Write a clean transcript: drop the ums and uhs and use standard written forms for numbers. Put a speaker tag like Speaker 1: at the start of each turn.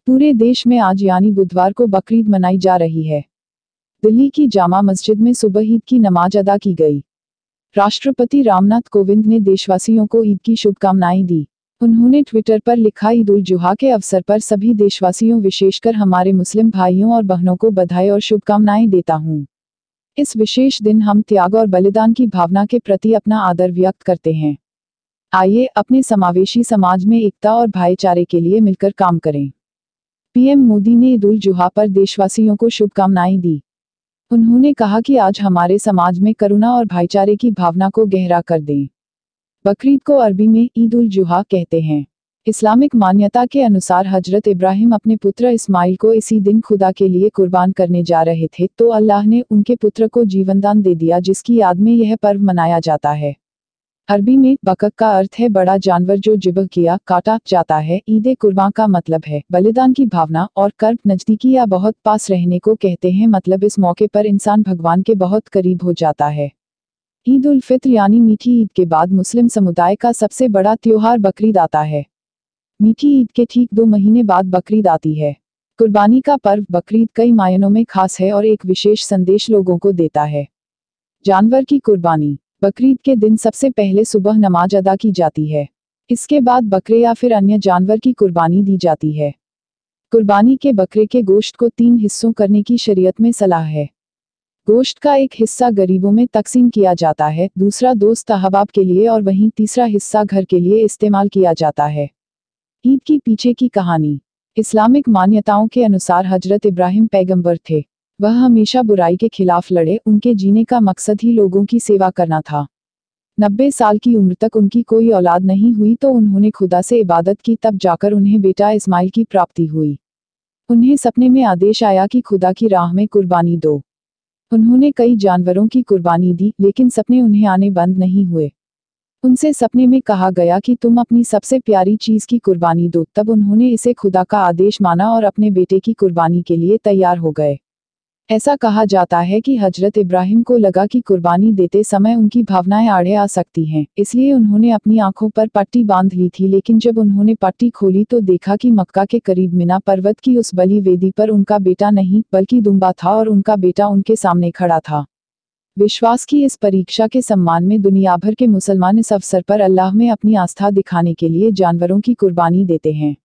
Speaker 1: पूरे देश में आज यानी बुधवार को बकरीद मनाई जा रही है। दिल्ली की जामा मस्जिद में सुबह ईद की नमाज अदा की गई। राष्ट्रपति रामनाथ कोविंद ने देशवासियों को ईद की शुभकामनाएं दी। उन्होंने ट्विटर पर लिखा, ईद उल जुहा के अवसर पर सभी देशवासियों विशेषकर हमारे मुस्लिम भाइयों और बहनों को बधाई और शुभकामनाएं देता हूं। इस विशेष दिन हम त्याग और बलिदान की भावना के प्रति अपना आदर व्यक्त करते हैं। आइए अपने समावेशी समाज में एकता और भाईचारे के लिए मिलकर काम करें। पीएम मोदी ने ईद उल जुहा पर देशवासियों को शुभकामनाएं दी। उन्होंने कहा कि आज हमारे समाज में करुणा और भाईचारे की भावना को गहरा कर दें। बकरीद को अरबी में ईद उल जुहा कहते हैं। इस्लामिक मान्यता के अनुसार हजरत इब्राहिम अपने पुत्र इस्माइल को इसी दिन खुदा के लिए कुर्बान करने जा रहे थे, तो अल्लाह ने उनके पुत्र को जीवनदान दे दिया, जिसकी याद में यह पर्व मनाया जाता है। अरबी में बकक का अर्थ है बड़ा जानवर जो ज़िब्ह किया काटा जाता है। ईद कुर्बान का मतलब है बलिदान की भावना, और कर्ब नजदीकी या बहुत पास रहने को कहते हैं, मतलब इस मौके पर इंसान भगवान के बहुत करीब हो जाता है। ईद उल फित्र यानी मीठी ईद के बाद मुस्लिम समुदाय का सबसे बड़ा त्योहार बकरीद आता है। मीठी ईद के ठीक 2 महीने बाद बकरीद आती है। कुर्बानी का पर्व बकरीद कई मायनों में खास है और एक विशेष संदेश लोगों को देता है। जानवर की कुर्बानी। बकरीद के दिन सबसे पहले सुबह नमाज अदा की जाती है। इसके बाद बकरे या फिर अन्य जानवर की कुर्बानी दी जाती है। कुर्बानी के बकरे के गोश्त को 3 हिस्सों करने की शरीयत में सलाह है। गोश्त का एक हिस्सा गरीबों में तकसीम किया जाता है, दूसरा दोस्त अहबाब के लिए और वहीं तीसरा हिस्सा घर के लिए इस्तेमाल किया जाता है। ईद की पीछे की कहानी। इस्लामिक मान्यताओं के अनुसार हजरत इब्राहिम पैगंबर थे। वह हमेशा बुराई के खिलाफ लड़े। उनके जीने का मकसद ही लोगों की सेवा करना था। 90 साल की उम्र तक उनकी कोई औलाद नहीं हुई, तो उन्होंने खुदा से इबादत की, तब जाकर उन्हें बेटा इस्माइल की प्राप्ति हुई। उन्हें सपने में आदेश आया कि खुदा की राह में कुर्बानी दो। उन्होंने कई जानवरों की कुर्बानी दी, लेकिन सपने उन्हें आने बंद नहीं हुए। उनसे सपने में कहा गया कि तुम अपनी सबसे प्यारी चीज की कुर्बानी दो। तब उन्होंने इसे खुदा का आदेश माना और अपने बेटे की कुर्बानी के लिए तैयार हो गए। ऐसा कहा जाता है कि हजरत इब्राहिम को लगा कि कुर्बानी देते समय उनकी भावनाएं आड़े आ सकती हैं, इसलिए उन्होंने अपनी आंखों पर पट्टी बांध ली थी। लेकिन जब उन्होंने पट्टी खोली तो देखा कि मक्का के करीब मिना पर्वत की उस बलि वेदी पर उनका बेटा नहीं बल्कि दुम्बा था, और उनका बेटा उनके सामने खड़ा था। विश्वास की इस परीक्षा के सम्मान में दुनिया भर के मुसलमान इस अवसर पर अल्लाह में अपनी आस्था दिखाने के लिए जानवरों की कुर्बानी देते हैं।